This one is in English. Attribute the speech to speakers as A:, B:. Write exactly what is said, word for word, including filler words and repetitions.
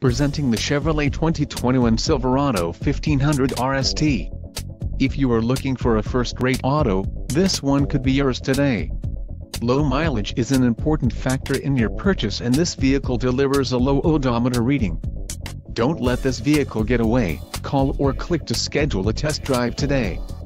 A: Presenting the Chevrolet twenty twenty-one Silverado fifteen hundred R S T. If you are looking for a first-rate auto, this one could be yours today. Low mileage is an important factor in your purchase, and this vehicle delivers a low odometer reading. Don't let this vehicle get away. Call or click to schedule a test drive today.